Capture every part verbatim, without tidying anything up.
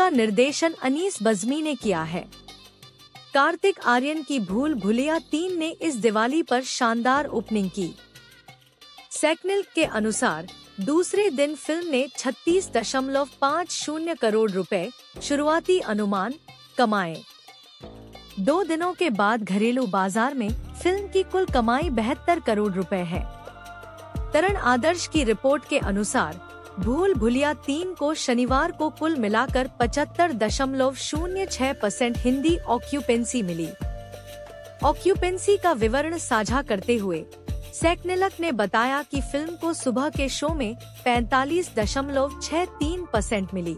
निर्देशन अनीस बज़मी ने किया है। कार्तिक आर्यन की भूल भुलैया तीन ने इस दिवाली पर शानदार ओपनिंग की। सेक्निल के अनुसार दूसरे दिन फिल्म ने छत्तीस दशमलव पाँच शून्य करोड़ रुपए शुरुआती अनुमान कमाए। दो दिनों के बाद घरेलू बाजार में फिल्म की कुल कमाई बहत्तर करोड़ रुपए है। तरण आदर्श की रिपोर्ट के अनुसार भूल भुलैया तीन को शनिवार को कुल मिलाकर पचहत्तर दशमलव शून्य छह परसेंट हिंदी ऑक्यूपेंसी मिली। ऑक्यूपेंसी का विवरण साझा करते हुए सेक्निलक ने बताया कि फिल्म को सुबह के शो में पैंतालीस दशमलव छह तीन परसेंट मिली।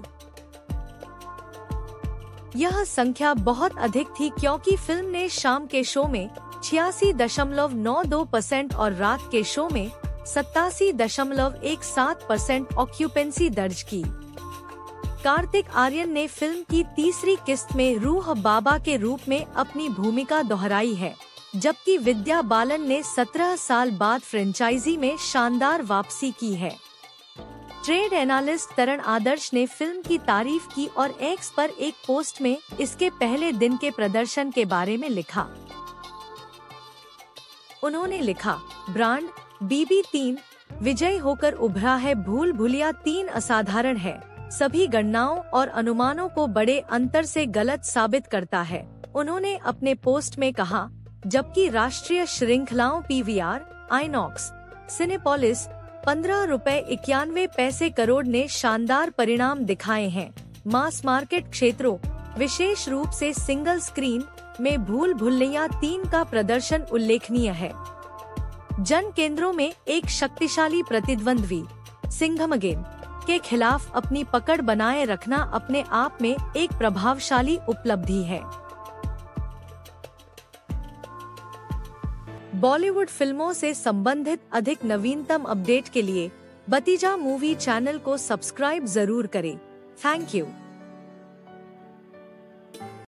यह संख्या बहुत अधिक थी क्योंकि फिल्म ने शाम के शो में छियासी दशमलव नौ दो परसेंट और रात के शो में सत्तासी दशमलव एक सात परसेंट ऑक्यूपेंसी दर्ज की। कार्तिक आर्यन ने फिल्म की तीसरी किस्त में रूह बाबा के रूप में अपनी भूमिका दोहराई है, जबकि विद्या बालन ने सत्रह साल बाद फ्रेंचाइजी में शानदार वापसी की है। ट्रेड एनालिस्ट तरण आदर्श ने फिल्म की तारीफ की और एक्स पर एक पोस्ट में इसके पहले दिन के प्रदर्शन के बारे में लिखा। उन्होंने लिखा, ब्रांड बीबी तीन विजयी होकर उभरा है। भूल भुलैया तीन असाधारण है, सभी गणनाओं और अनुमानों को बड़े अंतर से गलत साबित करता है, उन्होंने अपने पोस्ट में कहा। जबकि राष्ट्रीय श्रृंखलाओं पीवीआर, आइनॉक्स, सिनेपोलिस पंद्रह रुपए इक्यानवे पैसे करोड़ ने शानदार परिणाम दिखाए हैं। मास मार्केट क्षेत्रों, विशेष रूप से सिंगल स्क्रीन में भूल भुलैया तीन का प्रदर्शन उल्लेखनीय है। जन केंद्रों में एक शक्तिशाली प्रतिद्वंद्वी सिंघमगेन के खिलाफ अपनी पकड़ बनाए रखना अपने आप में एक प्रभावशाली उपलब्धि है। बॉलीवुड फिल्मों से संबंधित अधिक नवीनतम अपडेट के लिए बतीजा मूवी चैनल को सब्सक्राइब जरूर करें। Thank you.